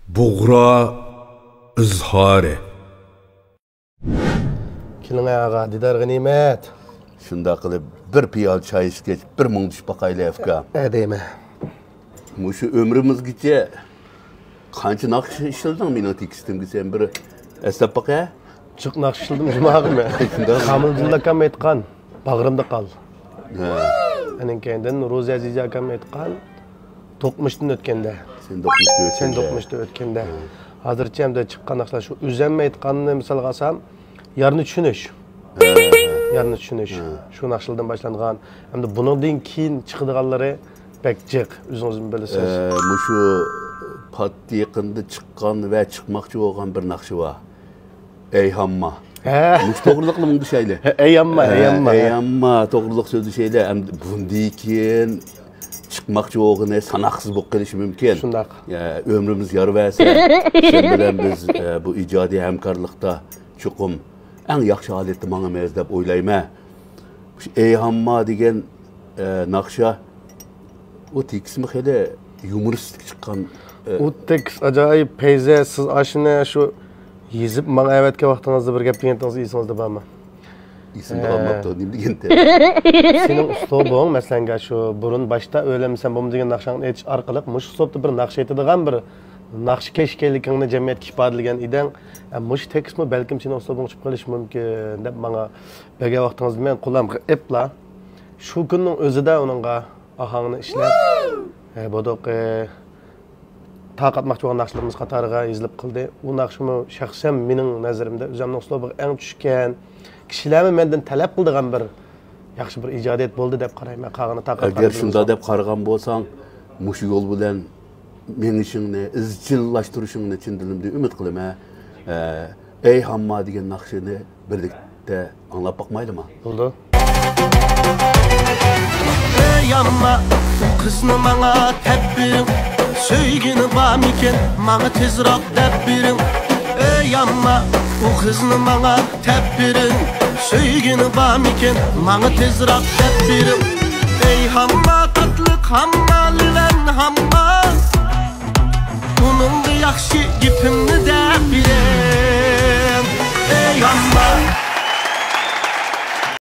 Buğra izhari. Kiling ağa, didar g'animat. Shunda qilib bir piyol choy ichgach, bir mung tushib baqayli afka. Deymi. Mushu ömrümizgacha qancha naqsh ishlading mening tekstimga sen bir eslab baqa? Chiq naqsh ishildim jumog'im. Qamildulla akam aytgan, bag'rimda qal. Aning keyindan Ro'za Aziza akam aytgan, 90dan o'tganda. Sen 90dan o'tganda. Hozircha hamda chiqqan naqshlar shu o'zimni aytganini misol qilsam, yarni tushunish. Yarni tushunish. Shu naqshlardan boshlangan. Hamda buningdan keyin chiqadiganlari pek jiq, o'zingiz bilasiz. Mushu pat yaqinda chiqqan va chiqmoqchi bo'lgan bir naqshi bor. Ey hamma. Mush to'g'riliqli mungdi şeyle. Ey hamma. To'g'riliq so'zi şeyle. Bundan keyin çıkmakçı oğunu sanaksız bu qilishi mümkün. Şundaq. Ömrümüz yarı verse, sen bilen biz bu icadi hemkarlıkta çuqum en yaxşı aletni manamayız deb o'ylayman. Ey hamma degan naqsha o tekismi hali yumoristik chiqqan. O tekis ajoyib peyze siz ashuna shu yezib menga avatga vaqtingizda bir gap deganingiz esingizda bormi? İsimde kalmaptı neyim degende. Senin uslubun mesela şu burun başta öğrenmişsen bu degan naqshani aytish orqali mush uslubda bir naqsh aytadigan bir naqsh keşkelikingni jamiyatga ifodalagan edan. Mush tekstmi balkim sening uslubing chiqib qolishi mumkin deb menga bergan vaqtingizda men qo'limga epla shu kunning o'zida uningga ahangni ishlab bodoq taqatmoqchi bo'lgan naqshlarimiz qatoriga yozilib qildi. U naqshmi shaxsan mening nazarimda o'zimning uslubiga eng tushgan kishilarni mendan talab qildigan bir yaxshi bir ijodiyat bo'ldi deb qarayman. Qag'ini taqat. Agar shunda deb qaragan bo'lsang, mush yo'l bilan menishingni izchillashtirishingni chin dilimdan umid qilaman. Ey hamma degan naqshini birlikda anglab boqmaydimi? Bo'ldi. Ey hamma, qizni menga tabbir, söygini bormikin, menga tezroq deb bering. Ey hamma, o qizni menga tabbiring, söygini bormikin, menga tezroq deb bering. Ey hamma tatliq hamma lilan